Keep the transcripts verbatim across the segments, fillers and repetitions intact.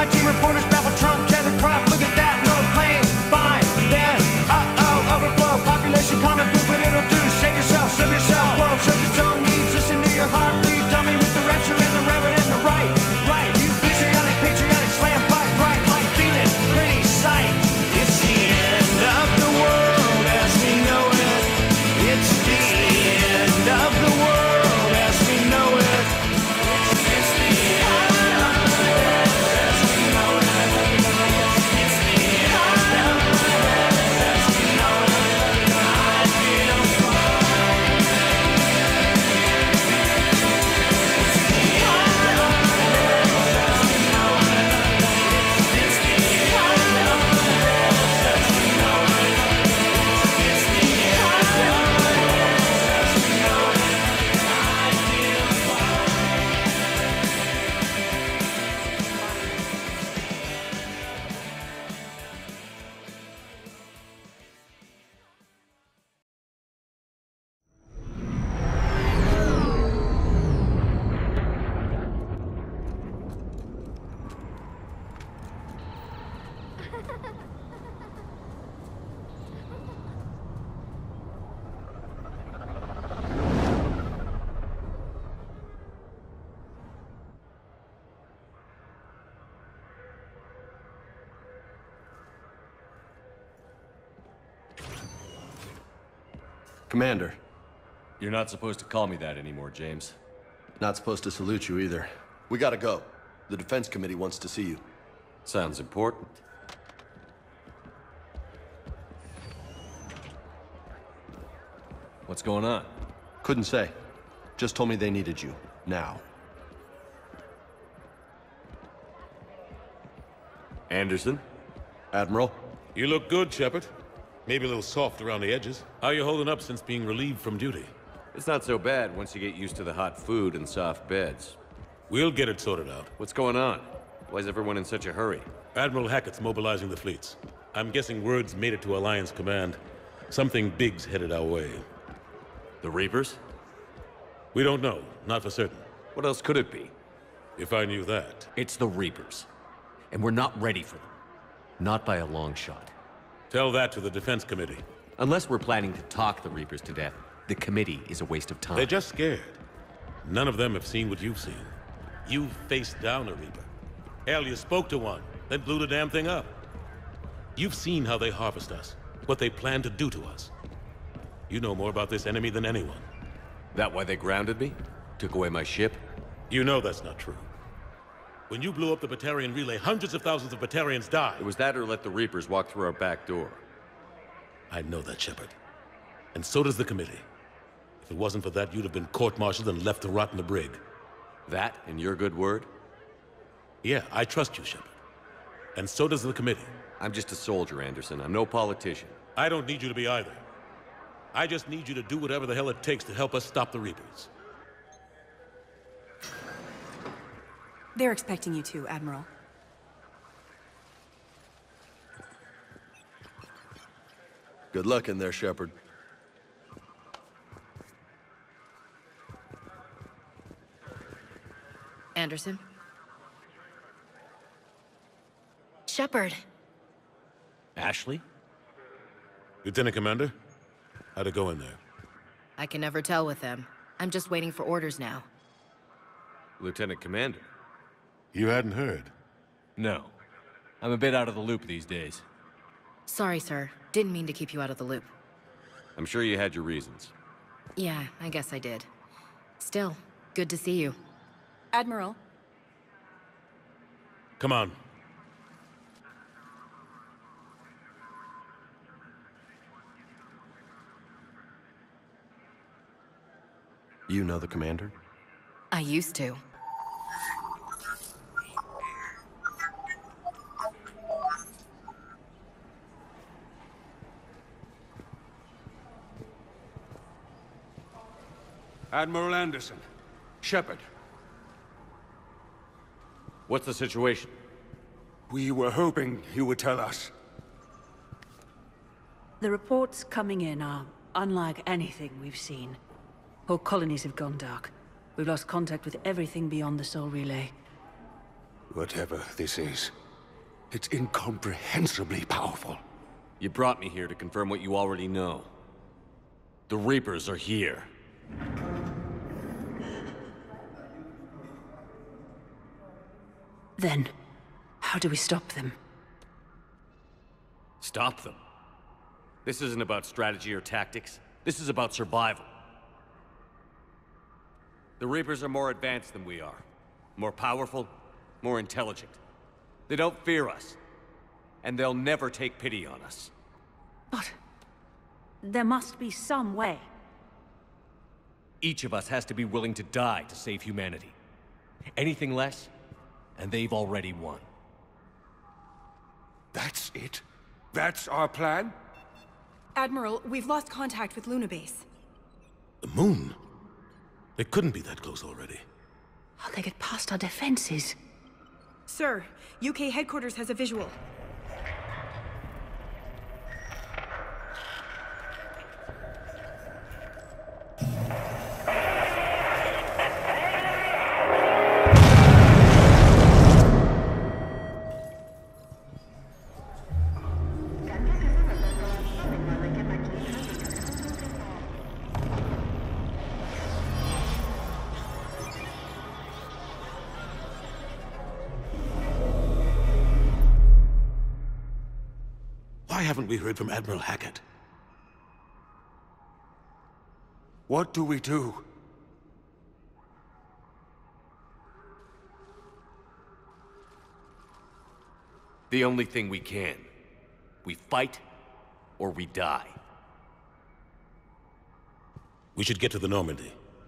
My team reporters babble Trump, tether crop. Look at that, no plane. Fine, then, uh-oh, overflow. Population common food, but it'll do. Save yourself, serve yourself. World serves its own needs. Listen to your heartbeat. Dummy with the rapture and the reverend and the right. Right, you patriotic, patriotic, slam fight, right, like feeling, pretty sight. It's the end of the world as we know it. It's the end of the world as we know it. It's the end of the world as we know it. It's the end of the world as we know it. I feel fine. It's the end of the world as we know it. It's the end of the world as we know it. It's the end of the world as we know it. I feel fine. Commander, You're not supposed to call me that anymore, James. not supposed to salute you either. We gotta go. The Defense Committee wants to see you. Sounds important. What's going on? Couldn't say. Just told me they needed you. Now. Anderson? Admiral? You look good, Shepard. Maybe a little soft around the edges. How you holding up since being relieved from duty? It's not so bad once you get used to the hot food and soft beds. We'll get it sorted out. What's going on? Why is everyone in such a hurry? Admiral Hackett's mobilizing the fleets. I'm guessing word's made it to Alliance Command. Something big's headed our way. The Reapers? We don't know, not for certain. What else could it be? If I knew that. It's the Reapers. And we're not ready for them. Not by a long shot. Tell that to the Defense Committee. Unless we're planning to talk the Reapers to death, the committee is a waste of time. They're just scared. None of them have seen what you've seen. You faced down a Reaper. Hell, you spoke to one, then blew the damn thing up. You've seen how they harvest us, what they plan to do to us. You know more about this enemy than anyone. That why they grounded me? Took away my ship? You know that's not true. When you blew up the Batarian relay, hundreds of thousands of Batarians died. It was that or let the Reapers walk through our back door. I know that, Shepard. And so does the committee. If it wasn't for that, you'd have been court-martialed and left to rot in the brig. That and your good word? Yeah, I trust you, Shepard. And so does the committee. I'm just a soldier, Anderson. I'm no politician. I don't need you to be either. I just need you to do whatever the hell it takes to help us stop the Reapers. They're expecting you to, Admiral. Good luck in there, Shepard. Anderson? Shepard. Ashley? Lieutenant Commander, how'd it go in there? I can never tell with them. I'm just waiting for orders now. Lieutenant Commander? You hadn't heard. No. I'm a bit out of the loop these days. Sorry, sir. Didn't mean to keep you out of the loop. I'm sure you had your reasons. Yeah, I guess I did. Still, good to see you. Admiral. Come on. You know the commander? I used to. Admiral Anderson. Shepard. What's the situation? We were hoping you would tell us. The reports coming in are unlike anything we've seen. Whole colonies have gone dark. We've lost contact with everything beyond the Soul Relay. Whatever this is, it's incomprehensibly powerful. You brought me here to confirm what you already know. The Reapers are here. Then, how do we stop them? Stop them? This isn't about strategy or tactics. This is about survival. The Reapers are more advanced than we are. More powerful, more intelligent. They don't fear us. And they'll never take pity on us. But there must be some way. Each of us has to be willing to die to save humanity. Anything less, and they've already won. That's it? That's our plan? Admiral, we've lost contact with Luna Base. The moon? It couldn't be that close already. How'd they get past our defenses? Sir, U K headquarters has a visual. Why haven't we heard from Admiral Hackett? What do we do? The only thing we can. We fight, or we die. We should get to the Normandy.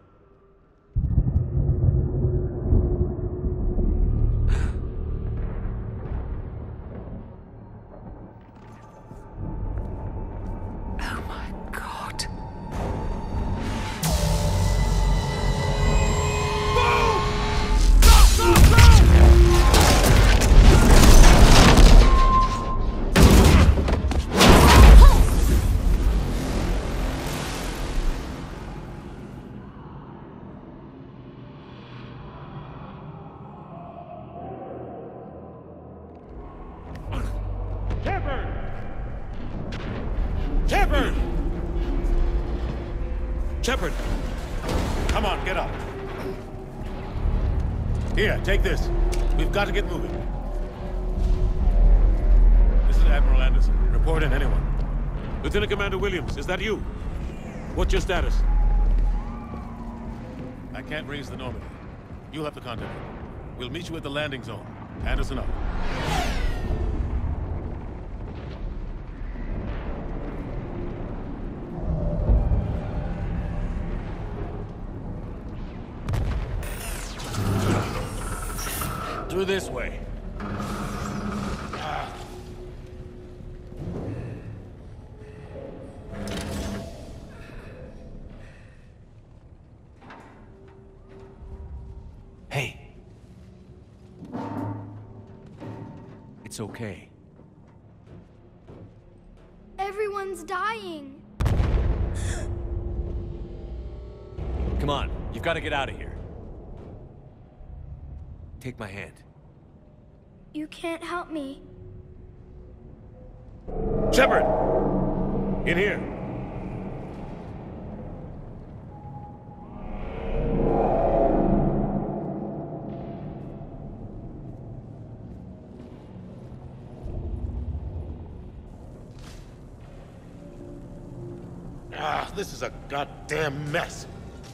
Shepard! Shepard! Come on, get up. Here, take this. We've got to get moving. This is Admiral Anderson. Report in, anyone. Lieutenant Commander Williams, is that you? What's your status? I can't raise the Normandy. You'll have to contact me. We'll meet you at the landing zone. Anderson up. Through this way. Hey. It's okay. Everyone's dying. Come on, you've got to get out of here. Take my hand. You can't help me. Shepard! In here. Ah, this is a goddamn mess.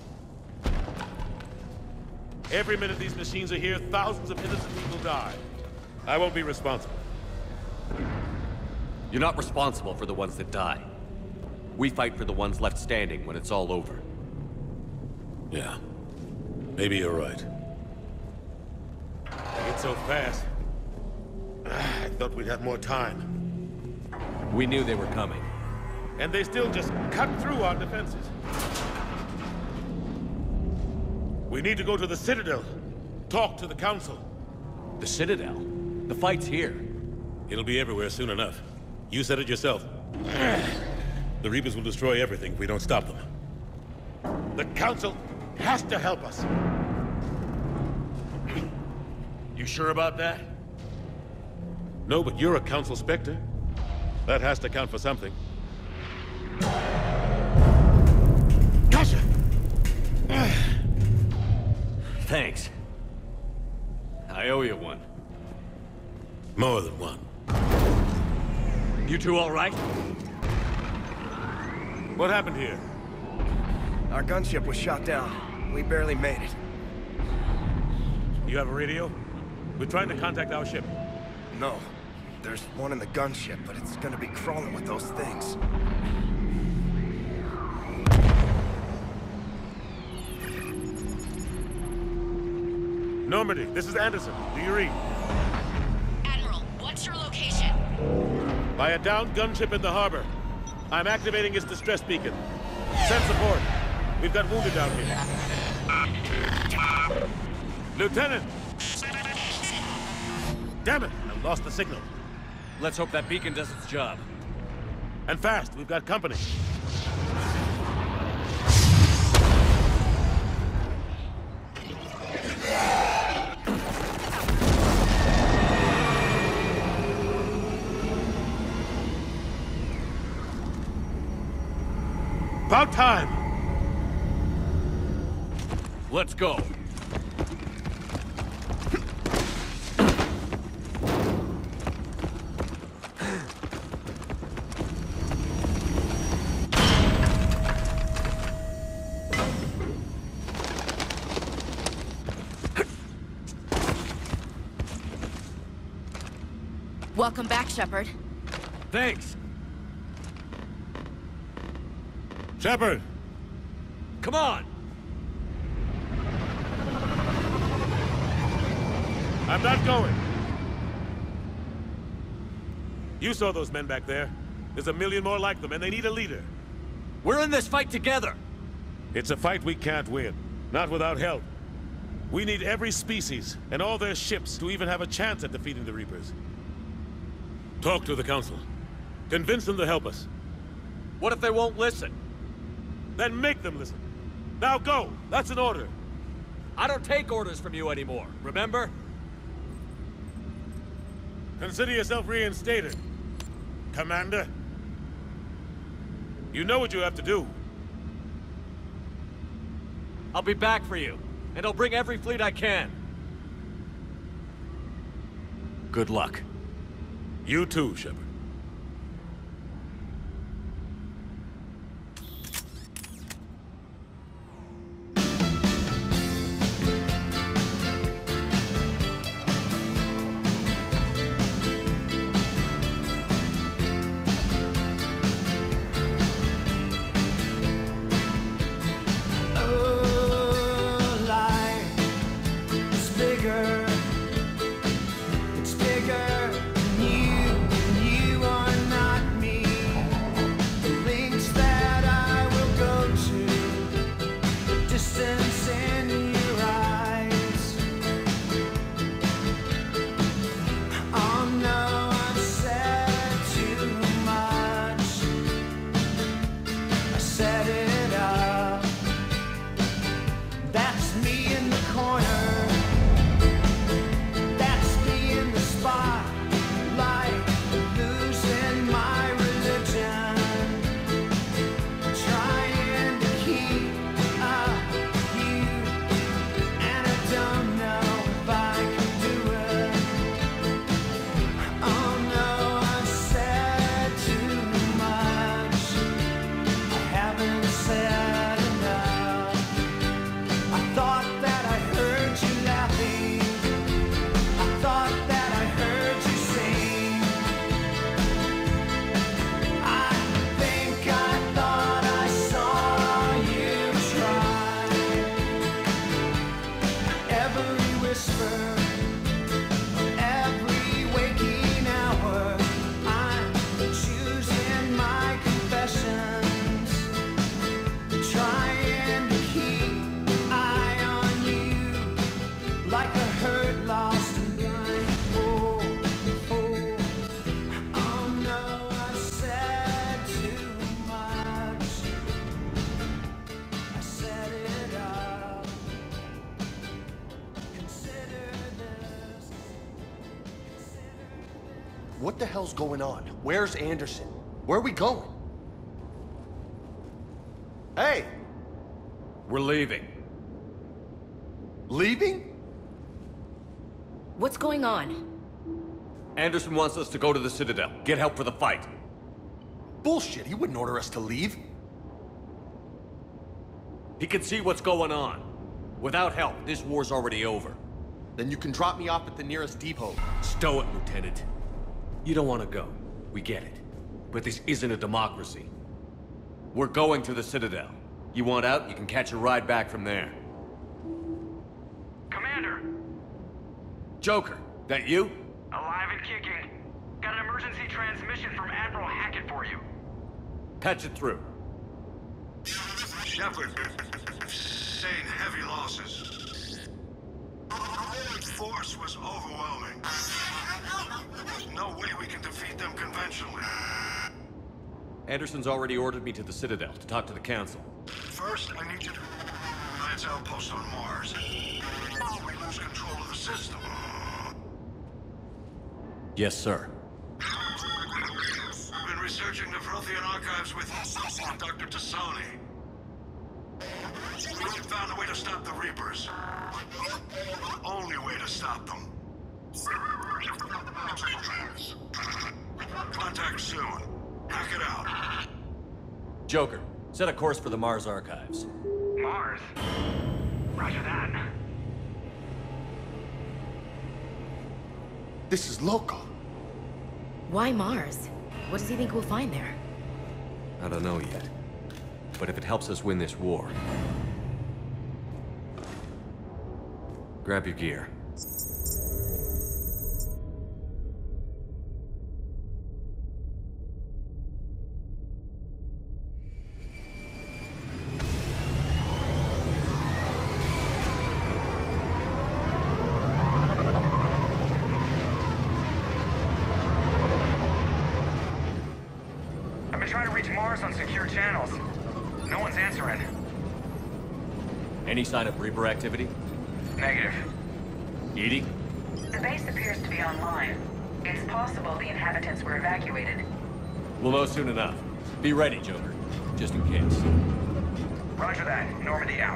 Every minute these machines are here, thousands of innocent people die. I won't be responsible. You're not responsible for the ones that die. We fight for the ones left standing when it's all over. Yeah. Maybe you're right. It's so fast. I thought we'd have more time. We knew they were coming. And they still just cut through our defenses. We need to go to the Citadel. Talk to the Council. The Citadel? The fight's here. It'll be everywhere soon enough. You said it yourself. The Reapers will destroy everything if we don't stop them. The Council has to help us. You sure about that? No, but you're a Council Spectre. That has to count for something. Gotcha! Thanks. I owe you one. More than one. You two all right? What happened here? Our gunship was shot down. We barely made it. You have a radio? We're trying to contact our ship. No. There's one in the gunship, but it's gonna be crawling with those things. Normandy, this is Anderson. Do you read? Admiral, what's your location? By a downed gunship in the harbor. I'm activating its distress beacon. Send support. We've got wounded down here. Lieutenant! Damn it! I lost the signal. Let's hope that beacon does its job. And fast, we've got company. About time! Let's go. Welcome back, Shepard. Thanks. Shepard! Come on! I'm not going. You saw those men back there. There's a million more like them, and they need a leader. We're in this fight together! It's a fight we can't win. Not without help. We need every species, and all their ships, to even have a chance at defeating the Reapers. Talk to the Council. Convince them to help us. What if they won't listen? Then make them listen. Now go! That's an order. I don't take orders from you anymore, remember? Consider yourself reinstated, Commander. You know what you have to do. I'll be back for you, and I'll bring every fleet I can. Good luck. You too, Shepard. Bigger. It's bigger than you, than you. what the hell's going on? Where's Anderson? Where are we going? Hey! We're leaving. Leaving? What's going on? Anderson wants us to go to the Citadel, get help for the fight. Bullshit, he wouldn't order us to leave. He can see what's going on. Without help, this war's already over. Then you can drop me off at the nearest depot. Stow it, Lieutenant. You don't want to go. We get it. But this isn't a democracy. We're going to the Citadel. You want out, you can catch a ride back from there. Commander! Joker, that you? Alive and kicking. Got an emergency transmission from Admiral Hackett for you. Patch it through. Shepard, sustained heavy losses. The force was overwhelming. There's no way we can defeat them conventionally. Anderson's already ordered me to the Citadel to talk to the Council. First, I need you to Lance outpost on Mars. We lose control of the system. Yes, sir. I've been researching the Prothean archives with Doctor Tassoni. We found a way to stop the Reapers. The only way to stop them. Contact soon. Hack it out. Joker, set a course for the Mars archives. Mars? Roger that. This is local. Why Mars? What does he think we'll find there? I don't know yet. But if it helps us win this war... Grab your gear. I've been trying to reach Mars on secure channels. No one's answering. Any sign of Reaper activity? Negative. Edie? The base appears to be online. It's possible the inhabitants were evacuated. We'll know soon enough. Be ready, Joker. Just in case. Roger that. Normandy out.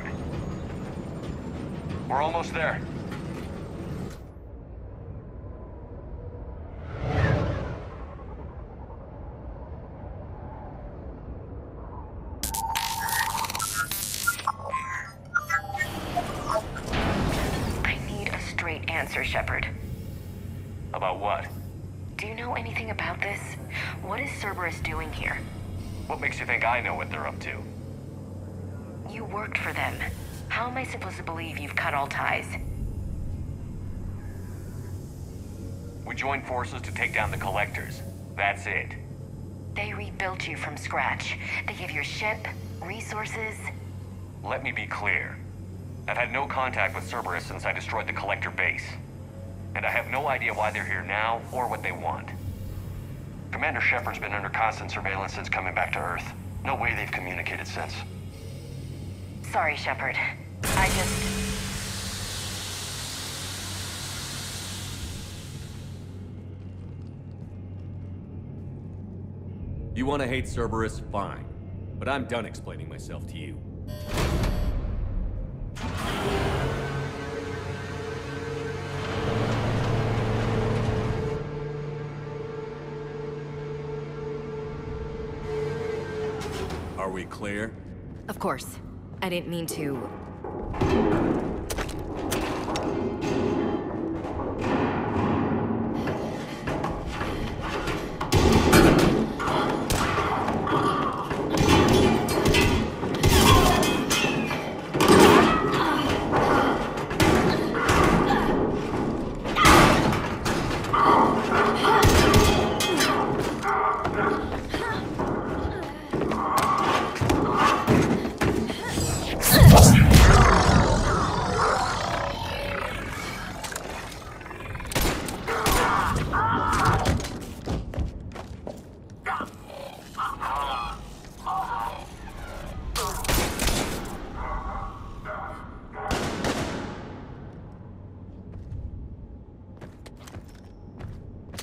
We're almost there. Answer, Shepard. About what? Do you know anything about this? What is Cerberus doing here? What makes you think I know what they're up to? You worked for them. How am I supposed to believe you've cut all ties? We joined forces to take down the Collectors. That's it. They rebuilt you from scratch. They gave your ship, resources... Let me be clear. I've had no contact with Cerberus since I destroyed the Collector base. And I have no idea why they're here now, or what they want. Commander Shepard's been under constant surveillance since coming back to Earth. No way they've communicated since. Sorry, Shepard. I just... You want to hate Cerberus? Fine. But I'm done explaining myself to you. Are we clear? Of course. I didn't mean to...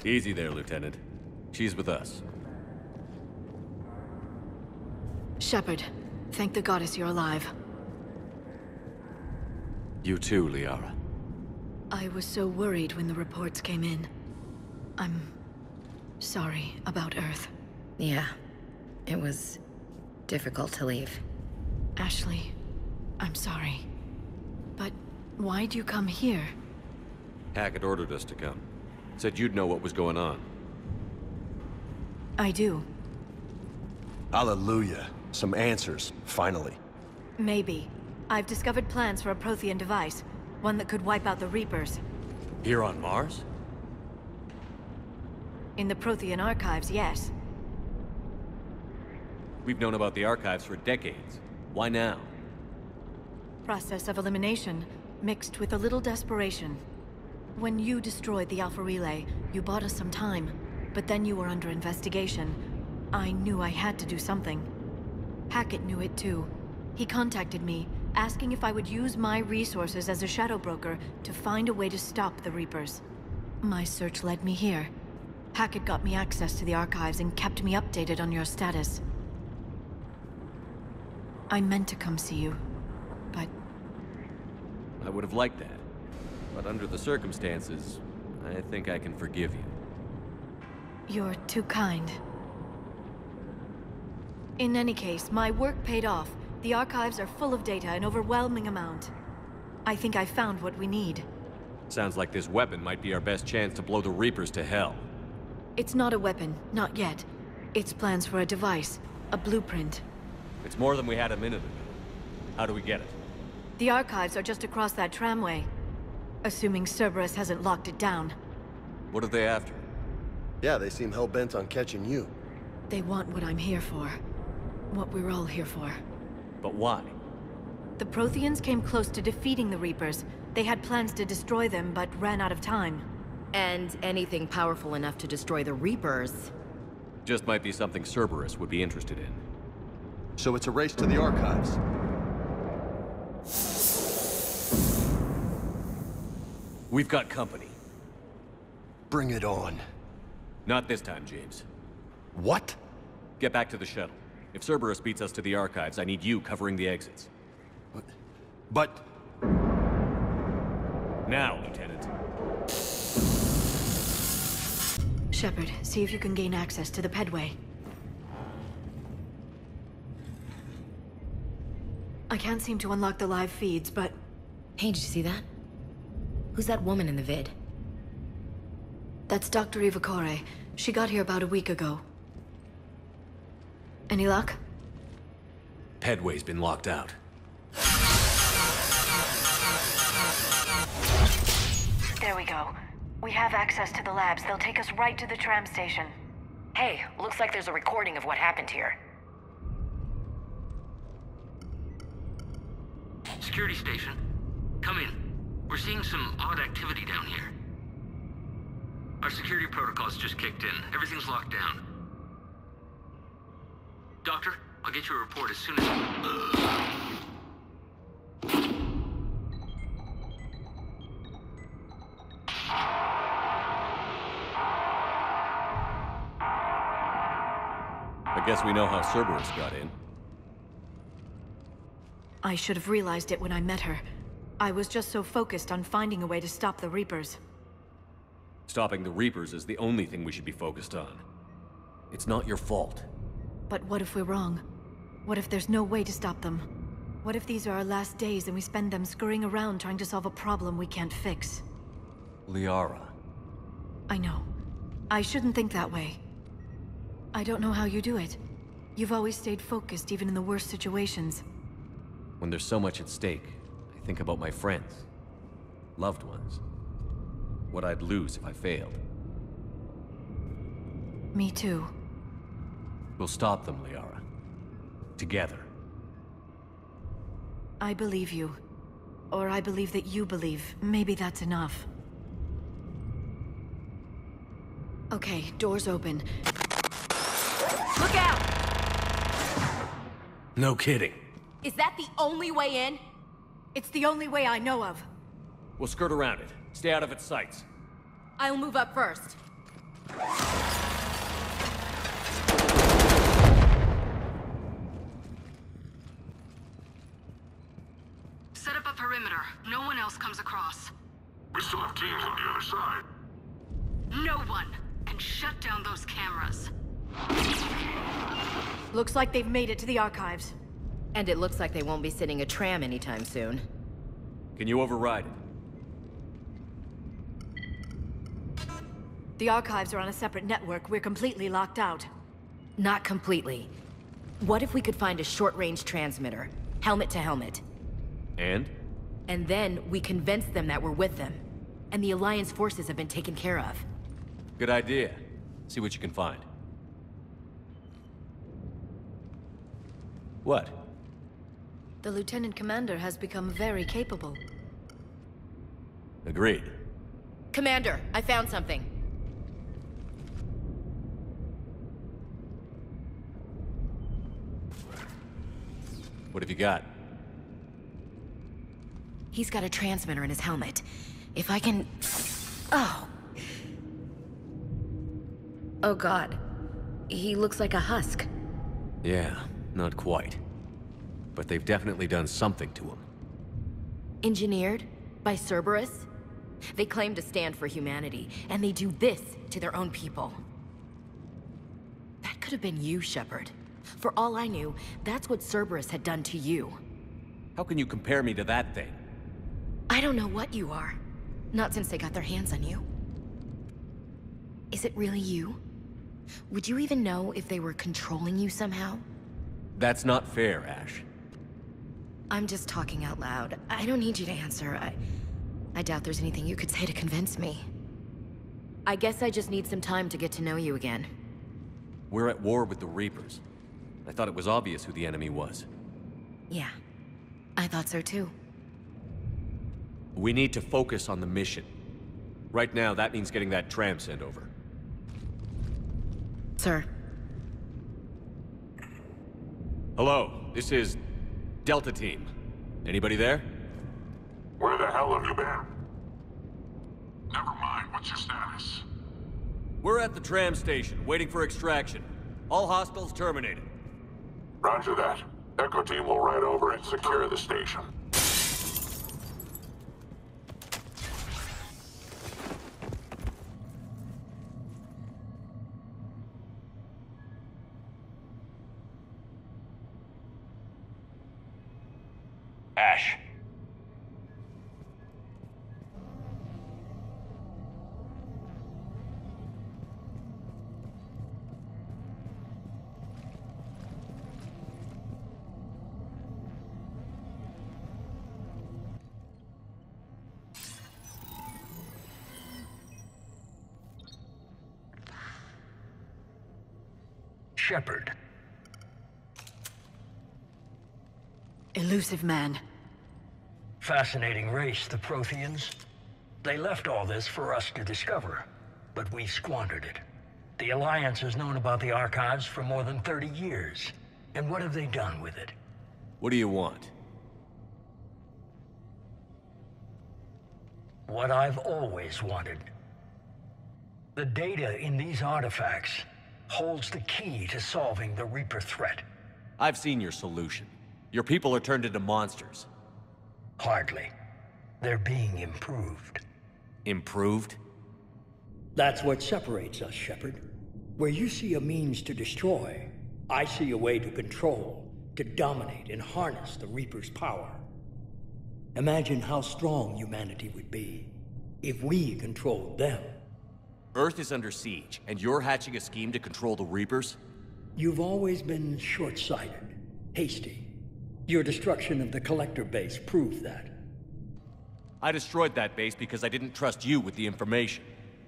Easy there, Lieutenant. She's with us. Shepard, thank the goddess you're alive. You too, Liara. I was so worried when the reports came in. I'm sorry about Earth. Yeah, it was difficult to leave. Ashley, I'm sorry. But why'd you come here? Hackett ordered us to come. Said you'd know what was going on. I do. Hallelujah. Some answers, finally. Maybe. I've discovered plans for a Prothean device. One that could wipe out the Reapers. Here on Mars? In the Prothean archives, yes. We've known about the archives for decades. Why now? Process of elimination, mixed with a little desperation. When you destroyed the Alpha Relay, you bought us some time. But then you were under investigation. I knew I had to do something. Hackett knew it too. He contacted me, asking if I would use my resources as a shadow broker to find a way to stop the Reapers. My search led me here. Hackett got me access to the archives and kept me updated on your status. I meant to come see you, but... I would have liked that. But under the circumstances, I think I can forgive you. You're too kind. In any case, my work paid off. The archives are full of data, an overwhelming amount. I think I found what we need. Sounds like this weapon might be our best chance to blow the Reapers to hell. It's not a weapon, not yet. It's plans for a device, a blueprint. It's more than we had a minute ago. How do we get it? The archives are just across that tramway. Assuming Cerberus hasn't locked it down. What are they after? Yeah, they seem hell-bent on catching you. They want what I'm here for. What we're all here for. But why? The Protheans came close to defeating the Reapers. They had plans to destroy them, but ran out of time. And anything powerful enough to destroy the Reapers... Just might be something Cerberus would be interested in. So it's a race to the archives. We've got company. Bring it on. Not this time, James. What? Get back to the shuttle. If Cerberus beats us to the archives, I need you covering the exits. But... but... Now, Lieutenant. Shepard, see if you can gain access to the pedway. I can't seem to unlock the live feeds, but... Hey, did you see that? Who's that woman in the vid? That's Doctor Eva Kore. She got here about a week ago. Any luck? Pedway's been locked out. There we go. We have access to the labs. They'll take us right to the tram station. Hey, looks like there's a recording of what happened here. Security station. Come in. We're seeing some odd activity down here. Our security protocol's just kicked in. Everything's locked down. Doctor, I'll get you a report as soon as... I guess we know how Cerberus got in. I should have realized it when I met her. I was just so focused on finding a way to stop the Reapers. Stopping the Reapers is the only thing we should be focused on. It's not your fault. But what if we're wrong? What if there's no way to stop them? What if these are our last days and we spend them scurrying around trying to solve a problem we can't fix? Liara. I know. I shouldn't think that way. I don't know how you do it. You've always stayed focused even in the worst situations. When there's so much at stake, I think about my friends. Loved ones. What I'd lose if I failed. Me too. We'll stop them, Liara. Together. I believe you. Or I believe that you believe. Maybe that's enough. Okay, doors open. Look out! No kidding. Is that the only way in? It's the only way I know of. We'll skirt around it. Stay out of its sights. I'll move up first. Set up a perimeter. No one else comes across. We still have teams on the other side. No one can shut down those cameras. Looks like they've made it to the archives. And it looks like they won't be sitting a tram anytime soon. Can you override it? The archives are on a separate network. We're completely locked out. Not completely. What if we could find a short-range transmitter? Helmet to helmet. And? And then we convince them that we're with them. And the Alliance forces have been taken care of. Good idea. See what you can find. What? The Lieutenant Commander has become very capable. Agreed. Commander, I found something. What have you got? He's got a transmitter in his helmet. If I can... Oh. Oh god. He looks like a husk. Yeah, not quite. But they've definitely done something to him. Engineered? By Cerberus? They claim to stand for humanity, and they do this to their own people. That could have been you, Shepard. For all I knew, that's what Cerberus had done to you. How can you compare me to that thing? I don't know what you are. Not since they got their hands on you. Is it really you? Would you even know if they were controlling you somehow? That's not fair, Ash. I'm just talking out loud. I don't need you to answer. I... I doubt there's anything you could say to convince me. I guess I just need some time to get to know you again. We're at war with the Reapers. I thought it was obvious who the enemy was. Yeah. I thought so too. We need to focus on the mission. Right now, that means getting that tram sent over. Sir. Hello, this is Delta Team. Anybody there? Where the hell have you been? Never mind, what's your status? We're at the tram station, waiting for extraction. All hostiles terminated. Roger that. Echo Team will ride over and secure the station. Ash. Shepard. Elusive man. Fascinating race, the Protheans. They left all this for us to discover, but we squandered it. The Alliance has known about the archives for more than thirty years. And what have they done with it? What do you want? What I've always wanted. The data in these artifacts holds the key to solving the Reaper threat. I've seen your solution. Your people are turned into monsters. Hardly. They're being improved. Improved? That's what separates us, Shepard. Where you see a means to destroy, I see a way to control, to dominate and harness the Reaper's power. Imagine how strong humanity would be if we controlled them. Earth is under siege, and you're hatching a scheme to control the Reapers? You've always been short-sighted, hasty. Your destruction of the Collector base proved that. I destroyed that base because I didn't trust you with the information.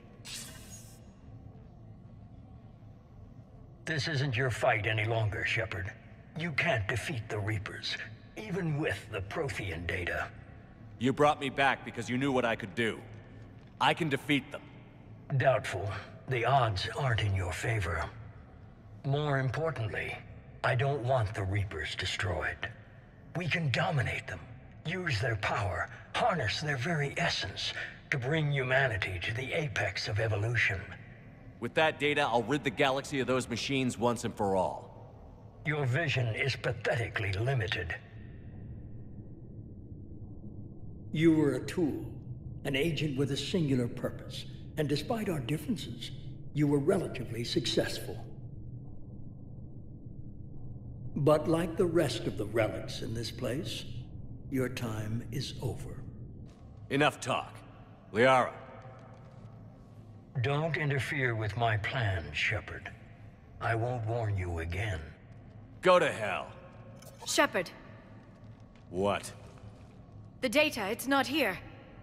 This isn't your fight any longer, Shepard. You can't defeat the Reapers, even with the Prothean data. You brought me back because you knew what I could do. I can defeat them. Doubtful. The odds aren't in your favor. More importantly, I don't want the Reapers destroyed. We can dominate them, use their power, harness their very essence to bring humanity to the apex of evolution. With that data, I'll rid the galaxy of those machines once and for all. Your vision is pathetically limited. You were a tool, an agent with a singular purpose, and despite our differences, you were relatively successful. But like the rest of the relics in this place, your time is over. Enough talk. Liara. Don't interfere with my plans, Shepard. I won't warn you again. Go to hell. Shepard, What? the data, it's not here.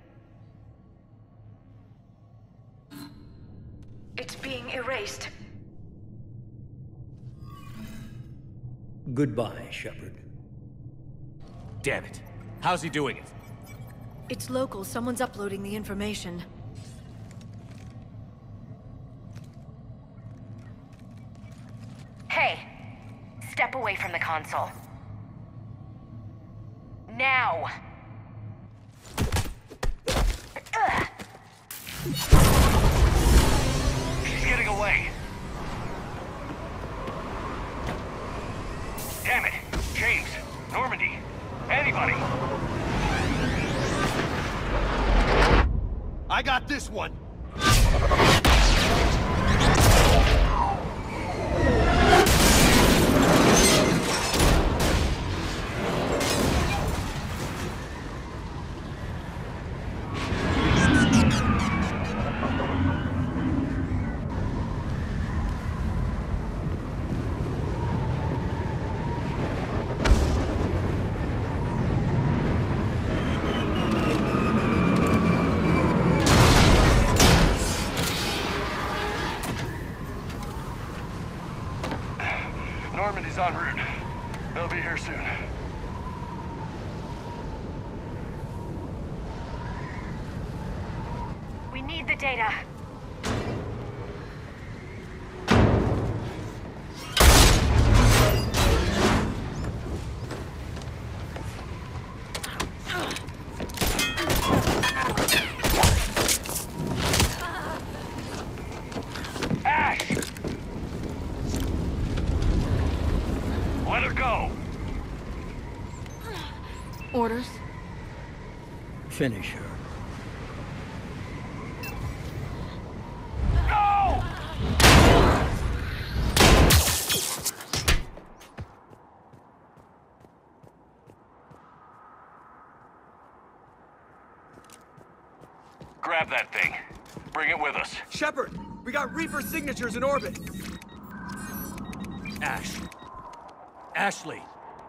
It's being erased. Goodbye, Shepard. Damn it. How's he doing it? It's local. Someone's uploading the information. Hey, step away from the console. Now! Ugh. She's getting away. Damn it! James, Normandy, anybody! I got this one! Normandy's en route. They'll be here soon. We need the data. Ash! Let her go! Orders? Finish her. Go! Grab that thing. Bring it with us. Shepard, we got Reaper signatures in orbit. Ash. Ashley.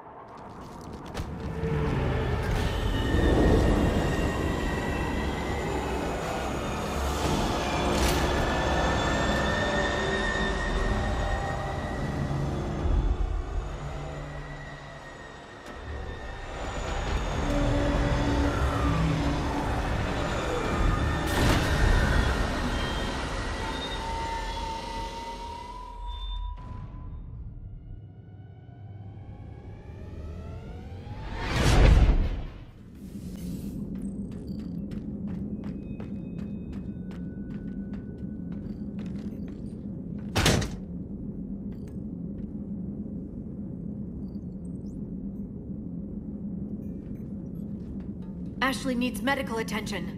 Ashley needs medical attention.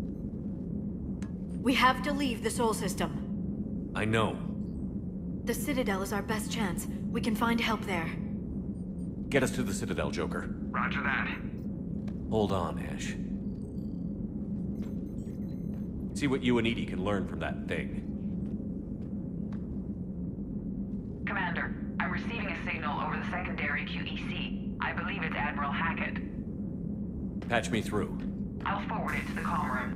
We have to leave the Sol system. I know. The Citadel is our best chance. We can find help there. Get us to the Citadel, Joker. Roger that. Hold on, Ash. See what you and Edie can learn from that thing. Commander, I'm receiving a signal over the secondary Q E C. I believe it's Admiral Hackett. Patch me through. I'll forward it to the comm room.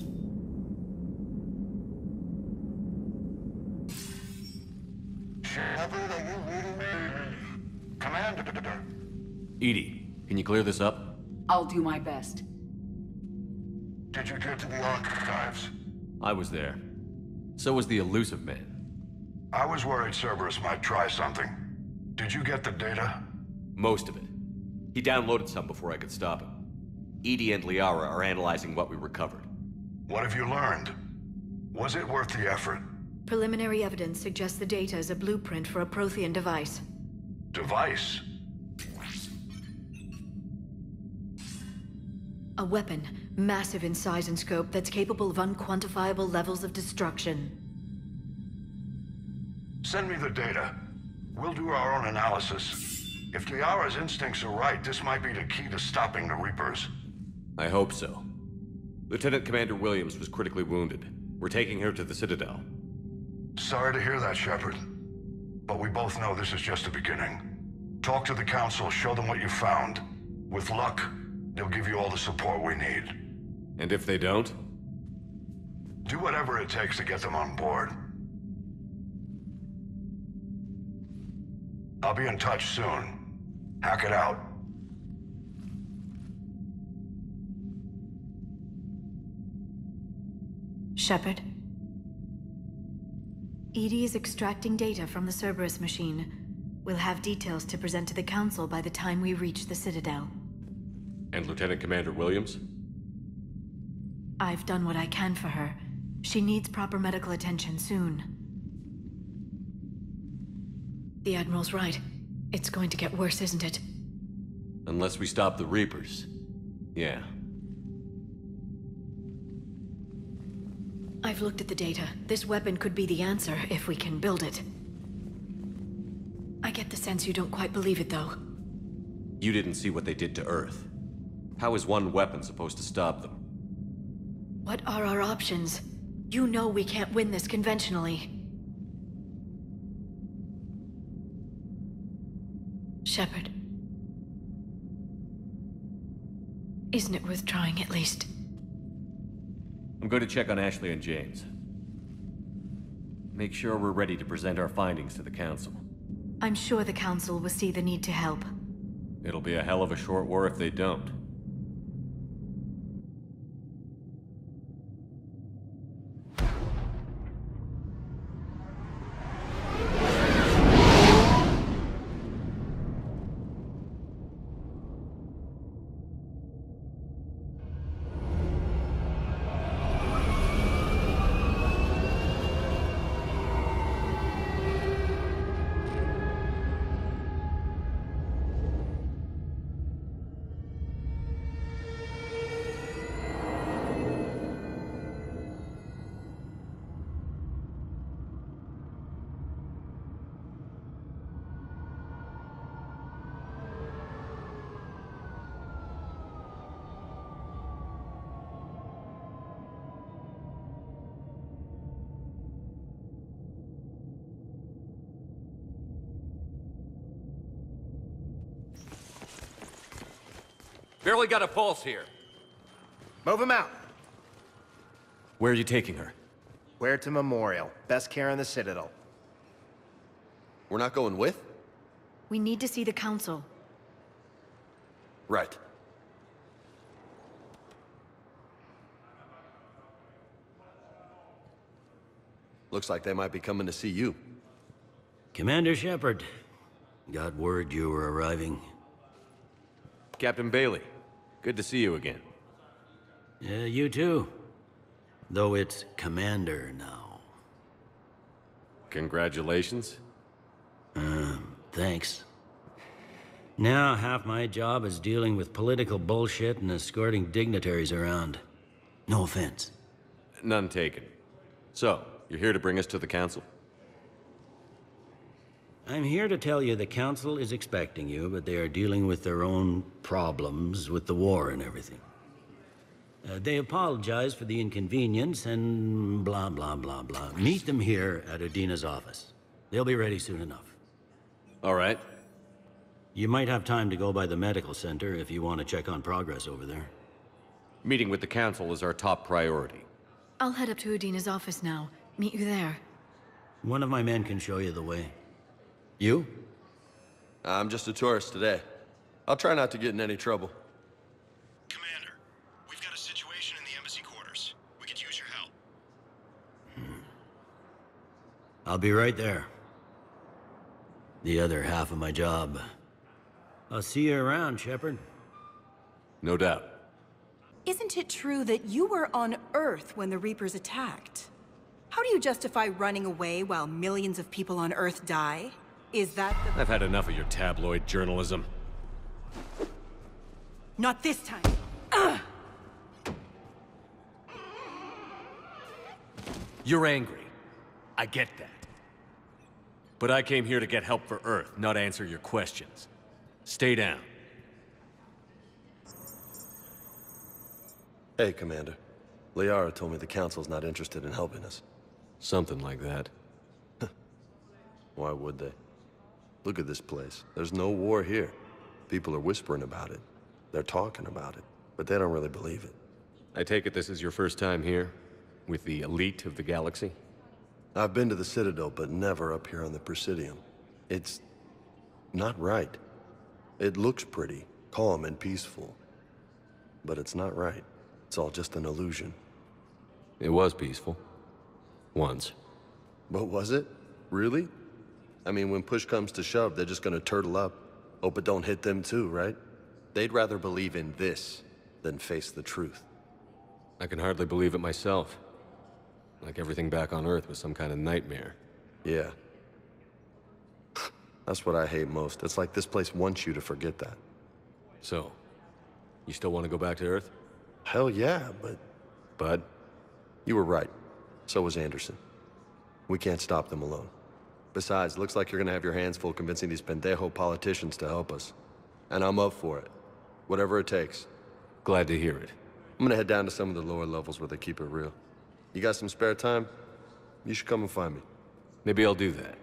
Shepard, are you reading me? Commander. Edie, can you clear this up? I'll do my best. Did you get to the archives? I was there. So was the elusive man. I was worried Cerberus might try something. Did you get the data? Most of it. He downloaded some before I could stop him. Edie and Liara are analyzing what we recovered. What have you learned? Was it worth the effort? Preliminary evidence suggests the data is a blueprint for a Prothean device. Device? A weapon, massive in size and scope, that's capable of unquantifiable levels of destruction. Send me the data. We'll do our own analysis. If Liara's instincts are right, this might be the key to stopping the Reapers. I hope so. Lieutenant Commander Williams was critically wounded. We're taking her to the Citadel. Sorry to hear that, Shepard. But we both know this is just the beginning. Talk to the Council, show them what you found. With luck, they'll give you all the support we need. And if they don't? Do whatever it takes to get them on board. I'll be in touch soon. Hack it out. Shepard? Edie is extracting data from the Cerberus machine. We'll have details to present to the Council by the time we reach the Citadel. And Lieutenant Commander Williams? I've done what I can for her. She needs proper medical attention soon. The Admiral's right. It's going to get worse, isn't it? Unless we stop the Reapers. Yeah. I've looked at the data. This weapon could be the answer, if we can build it. I get the sense you don't quite believe it, though. You didn't see what they did to Earth. How is one weapon supposed to stop them? What are our options? You know we can't win this conventionally. Shepard. Isn't it worth trying, at least? I'm going to check on Ashley and James. Make sure we're ready to present our findings to the Council. I'm sure the Council will see the need to help. It'll be a hell of a short war if they don't. Barely got a pulse here. Move him out. Where are you taking her? Where to Memorial. Best care in the Citadel. We're not going with? We need to see the Council. Right. Looks like they might be coming to see you. Commander Shepard. Got word you were arriving. Captain Bailey, good to see you again. Yeah, you too. Though it's Commander now. Congratulations. Uh, thanks. Now, half my job is dealing with political bullshit and escorting dignitaries around. No offense. None taken. So, you're here to bring us to the Council? I'm here to tell you the Council is expecting you, but they are dealing with their own problems with the war and everything. Uh, they apologize for the inconvenience and blah, blah, blah, blah. Meet them here at Udina's office. They'll be ready soon enough. All right. You might have time to go by the medical center if you want to check on progress over there. Meeting with the Council is our top priority. I'll head up to Udina's office now. Meet you there. One of my men can show you the way. You? I'm just a tourist today. I'll try not to get in any trouble. Commander, we've got a situation in the embassy quarters. We could use your help. Hmm. I'll be right there. The other half of my job. I'll see you around, Shepard. No doubt. Isn't it true that you were on Earth when the Reapers attacked? How do you justify running away while millions of people on Earth die? Is that the... I've had enough of your tabloid journalism. Not this time. Ugh! You're angry. I get that. But I came here to get help for Earth, not answer your questions. Stay down. Hey, Commander. Liara told me the Council's not interested in helping us. Something like that. Why would they? Look at this place. There's no war here. People are whispering about it. They're talking about it, but they don't really believe it. I take it this is your first time here? With the elite of the galaxy? I've been to the Citadel, but never up here on the Presidium. It's... not right. It looks pretty, calm and peaceful. But it's not right. It's all just an illusion. It was peaceful. Once. But was it? Really? I mean, when push comes to shove, they're just gonna turtle up. Hope it don't hit them too, right? They'd rather believe in this than face the truth. I can hardly believe it myself. Like everything back on Earth was some kind of nightmare. Yeah. That's what I hate most. It's like this place wants you to forget that. So, you still want to go back to Earth? Hell yeah, but... Bud? You were right. So was Anderson. We can't stop them alone. Besides, looks like you're gonna have your hands full convincing these pendejo politicians to help us. And I'm up for it. Whatever it takes. Glad to hear it. I'm gonna head down to some of the lower levels where they keep it real. You got some spare time? You should come and find me. Maybe I'll do that.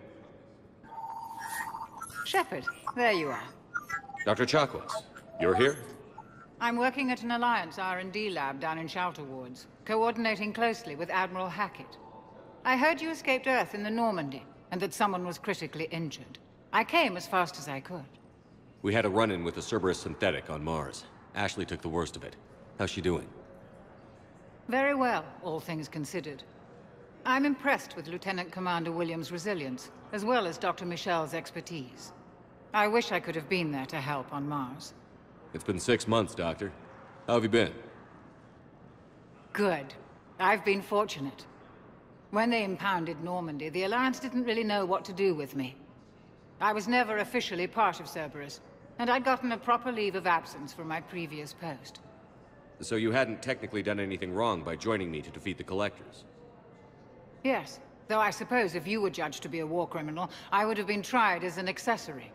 Shepard, there you are. Doctor Chakwas, you're here? I'm working at an Alliance R and D lab down in Shelter Wards, coordinating closely with Admiral Hackett. I heard you escaped Earth in the Normandy, and that someone was critically injured. I came as fast as I could. We had a run-in with the Cerberus synthetic on Mars. Ashley took the worst of it. How's she doing? Very well, all things considered. I'm impressed with Lieutenant Commander Williams' resilience, as well as Doctor Michel's expertise. I wish I could have been there to help on Mars. It's been six months, Doctor. How have you been? Good. I've been fortunate. When they impounded Normandy, the Alliance didn't really know what to do with me. I was never officially part of Cerberus, and I'd gotten a proper leave of absence from my previous post. So you hadn't technically done anything wrong by joining me to defeat the Collectors? Yes, though I suppose if you were judged to be a war criminal, I would have been tried as an accessory.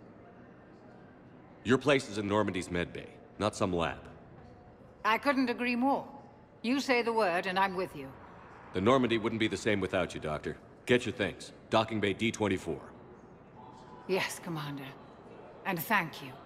Your place is in Normandy's medbay, not some lab. I couldn't agree more. You say the word, and I'm with you. The Normandy wouldn't be the same without you, Doctor. Get your things. Docking Bay D twenty-four. Yes, Commander. And thank you.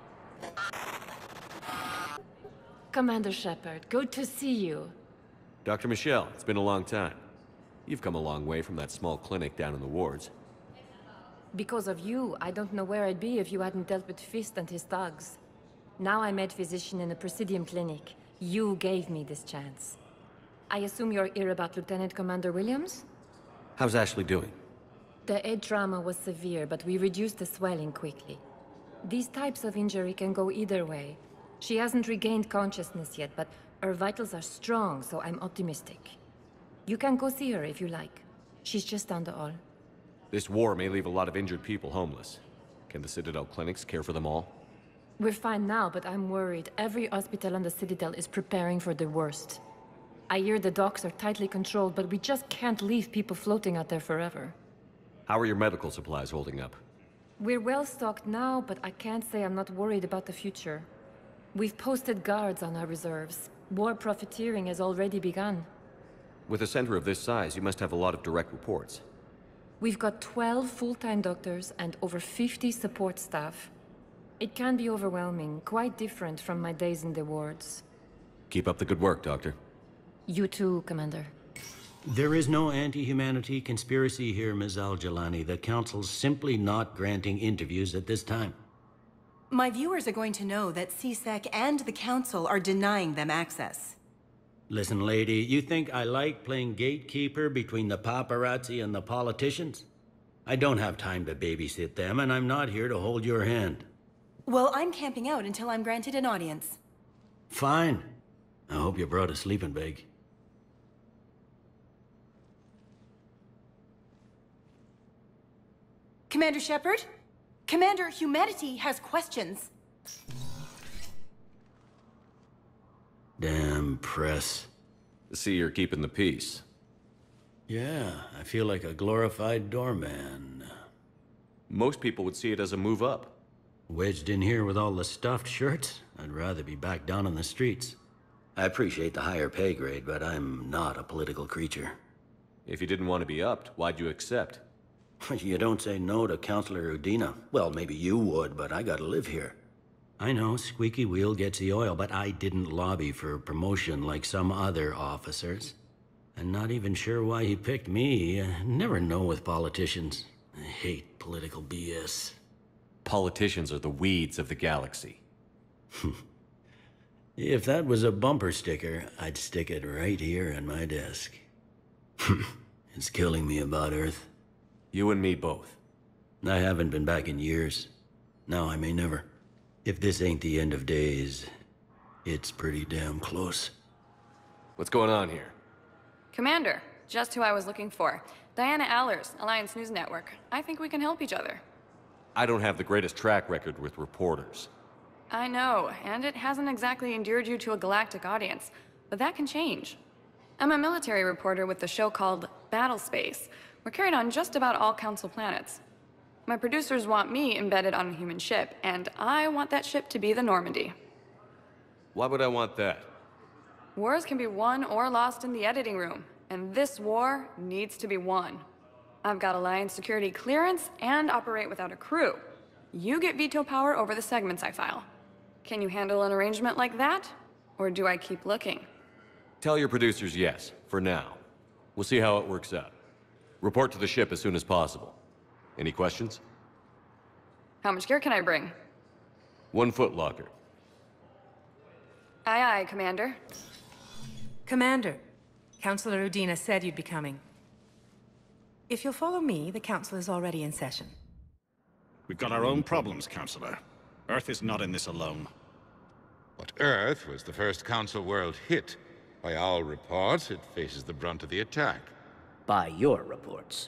Commander Shepard, good to see you. Doctor Michel, it's been a long time. You've come a long way from that small clinic down in the wards. Because of you, I don't know where I'd be if you hadn't dealt with Fist and his thugs. Now I'm head physician in the Presidium Clinic. You gave me this chance. I assume you're here about Lieutenant Commander Williams? How's Ashley doing? The head trauma was severe, but we reduced the swelling quickly. These types of injury can go either way. She hasn't regained consciousness yet, but her vitals are strong, so I'm optimistic. You can go see her if you like. She's just down the hall. This war may leave a lot of injured people homeless. Can the Citadel clinics care for them all? We're fine now, but I'm worried. Every hospital on the Citadel is preparing for the worst. I hear the docks are tightly controlled, but we just can't leave people floating out there forever. How are your medical supplies holding up? We're well stocked now, but I can't say I'm not worried about the future. We've posted guards on our reserves. War profiteering has already begun. With a center of this size, you must have a lot of direct reports. We've got twelve full-time doctors and over fifty support staff. It can be overwhelming, quite different from my days in the wards. Keep up the good work, Doctor. You too, Commander. There is no anti-humanity conspiracy here, Miz Al-Jalani. The Council's simply not granting interviews at this time. My viewers are going to know that C SEC and the Council are denying them access. Listen, lady, you think I like playing gatekeeper between the paparazzi and the politicians? I don't have time to babysit them, and I'm not here to hold your hand. Well, I'm camping out until I'm granted an audience. Fine. I hope you brought a sleeping bag. Commander Shepard? Commander, humanity has questions. Damn press. See, you're keeping the peace. Yeah, I feel like a glorified doorman. Most people would see it as a move up. Wedged in here with all the stuffed shirts? I'd rather be back down on the streets. I appreciate the higher pay grade, but I'm not a political creature. If you didn't want to be upped, why'd you accept? You don't say no to Councilor Udina. Well, maybe you would, but I gotta live here. I know, squeaky wheel gets the oil, but I didn't lobby for promotion like some other officers. I'm not even sure why he picked me. I never know with politicians. I hate political B S. Politicians are the weeds of the galaxy. If that was a bumper sticker, I'd stick it right here on my desk. It's killing me about Earth. You and me both. I haven't been back in years. Now I may never. If this ain't the end of days, it's pretty damn close. What's going on here? Commander, just who I was looking for. Diana Allers, Alliance News Network. I think we can help each other. I don't have the greatest track record with reporters. I know, and it hasn't exactly endeared you to a galactic audience, but that can change. I'm a military reporter with the show called Battle Space. We're carried on just about all Council planets. My producers want me embedded on a human ship, and I want that ship to be the Normandy. Why would I want that? Wars can be won or lost in the editing room, and this war needs to be won. I've got Alliance security clearance and operate without a crew. You get veto power over the segments I file. Can you handle an arrangement like that? Or do I keep looking? Tell your producers yes, for now. We'll see how it works out. Report to the ship as soon as possible. Any questions? How much gear can I bring? One foot locker. Aye, aye, Commander. Commander, Councilor Udina said you'd be coming. If you'll follow me, the Council is already in session. We've got our own problems, Councilor. Earth is not in this alone. But Earth was the first Council world hit. By all reports, it faces the brunt of the attack. By your reports.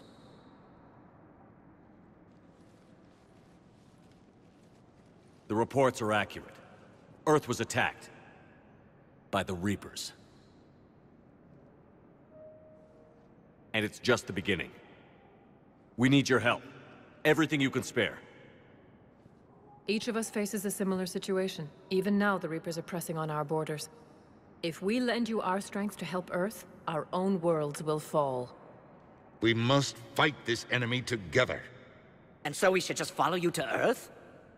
The reports are accurate. Earth was attacked. By the Reapers. And it's just the beginning. We need your help. Everything you can spare. Each of us faces a similar situation. Even now, the Reapers are pressing on our borders. If we lend you our strength to help Earth, our own worlds will fall. We must fight this enemy together. And so we should just follow you to Earth?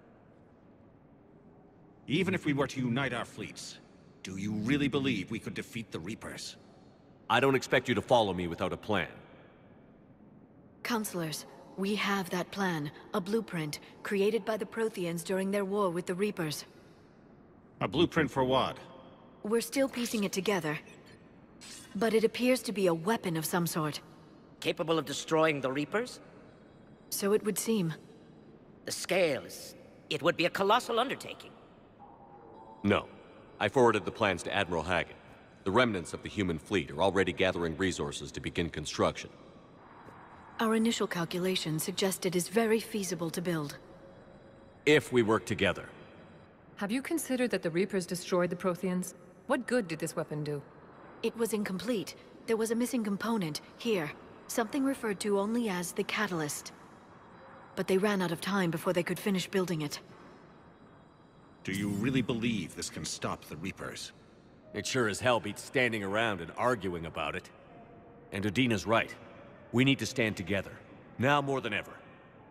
Even if we were to unite our fleets, do you really believe we could defeat the Reapers? I don't expect you to follow me without a plan. Counselors, we have that plan, a blueprint, created by the Protheans during their war with the Reapers. A blueprint for what? We're still piecing it together. But it appears to be a weapon of some sort. Capable of destroying the Reapers? So it would seem. The scale is... it would be a colossal undertaking. No. I forwarded the plans to Admiral Hackett. The remnants of the human fleet are already gathering resources to begin construction. Our initial calculations suggest it is very feasible to build. If we work together. Have you considered that the Reapers destroyed the Protheans? What good did this weapon do? It was incomplete. There was a missing component, here. Something referred to only as the Catalyst. But they ran out of time before they could finish building it. Do you really believe this can stop the Reapers? It sure as hell beats standing around and arguing about it. And Udina's right. We need to stand together. Now more than ever.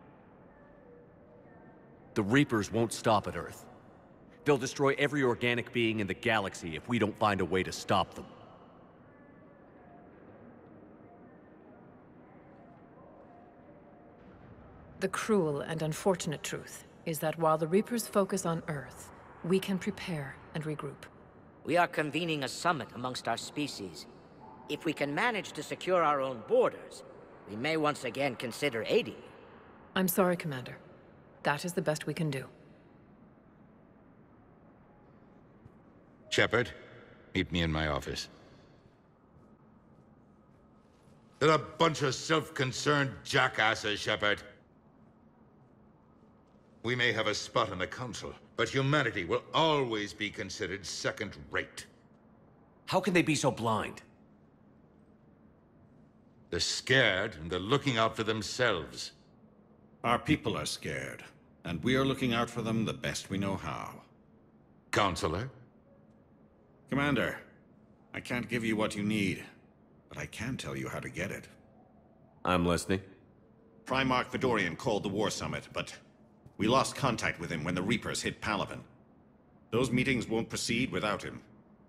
The Reapers won't stop at Earth. They'll destroy every organic being in the galaxy if we don't find a way to stop them. The cruel and unfortunate truth is that while the Reapers focus on Earth, we can prepare and regroup. We are convening a summit amongst our species. If we can manage to secure our own borders, we may once again consider aiding you. I'm sorry, Commander. That is the best we can do. Shepard, meet me in my office. They're a bunch of self-concerned jackasses, Shepard. We may have a spot in the Council, but humanity will always be considered second-rate. How can they be so blind? They're scared, and they're looking out for themselves. Our people are scared, and we are looking out for them the best we know how. Counselor? Commander, I can't give you what you need, but I can tell you how to get it. I'm listening. Primarch Fedorian called the War Summit, but we lost contact with him when the Reapers hit Palaven. Those meetings won't proceed without him.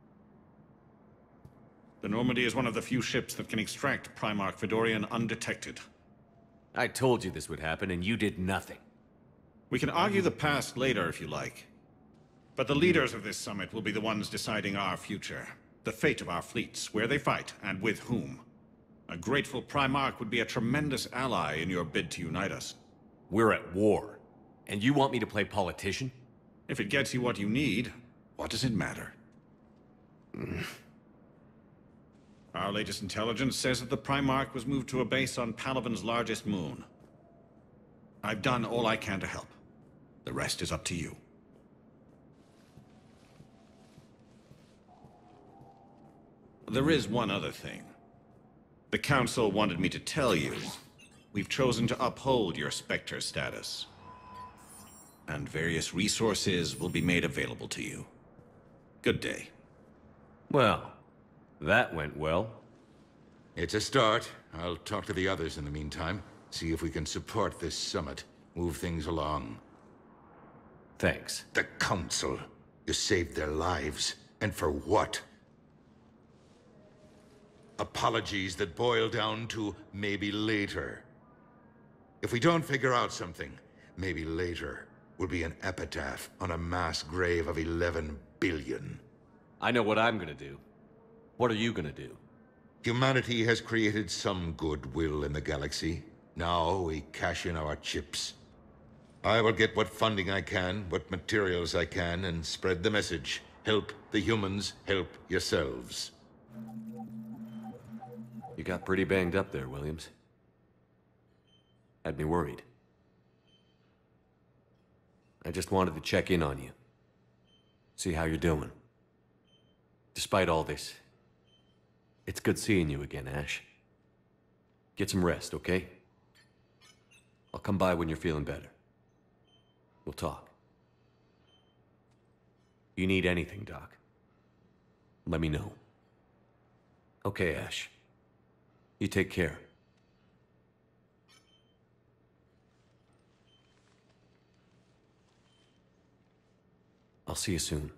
The Normandy is one of the few ships that can extract Primarch Fedorian undetected. I told you this would happen, and you did nothing. We can argue the past later if you like. But the leaders of this summit will be the ones deciding our future. The fate of our fleets, where they fight, and with whom. A grateful Primarch would be a tremendous ally in your bid to unite us. We're at war, and you want me to play politician? If it gets you what you need, what does it matter? Our latest intelligence says that the Primarch was moved to a base on Palaven's largest moon. I've done all I can to help. The rest is up to you. There is one other thing. The Council wanted me to tell you, we've chosen to uphold your Spectre status. And various resources will be made available to you. Good day. Well, that went well. It's a start. I'll talk to the others in the meantime. See if we can support this summit. Move things along. Thanks. The Council. You saved their lives. And for what? Apologies that boil down to maybe later. If we don't figure out something, maybe later will be an epitaph on a mass grave of eleven billion. I know what I'm gonna do. What are you gonna do? Humanity has created some goodwill in the galaxy. Now we cash in our chips. I will get what funding I can, what materials I can, and spread the message. Help the humans, help yourselves. You got pretty banged up there, Williams. Had me worried. I just wanted to check in on you. See how you're doing. Despite all this, it's good seeing you again, Ash. Get some rest, okay? I'll come by when you're feeling better. We'll talk. You need anything, Doc, let me know. Okay, Ash. You take care. I'll see you soon.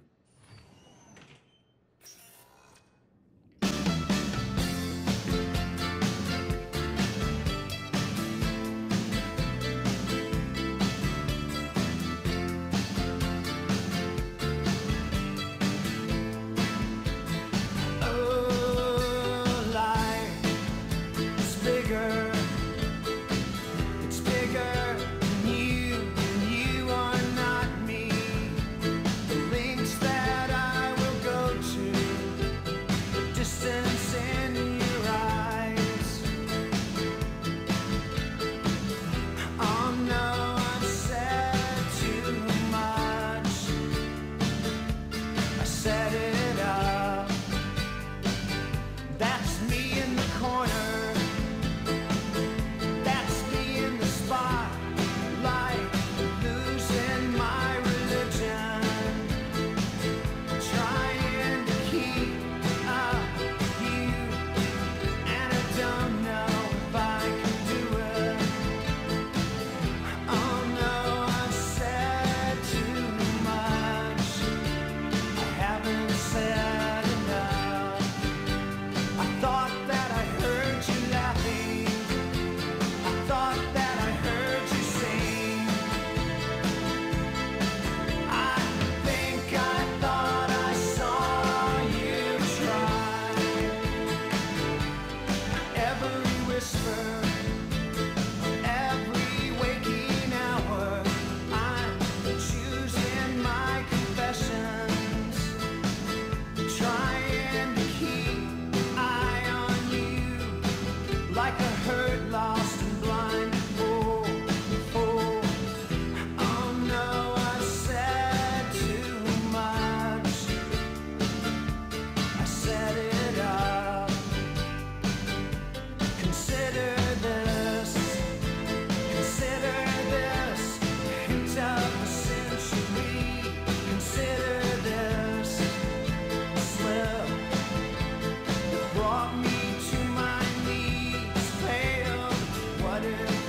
Links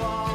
fall.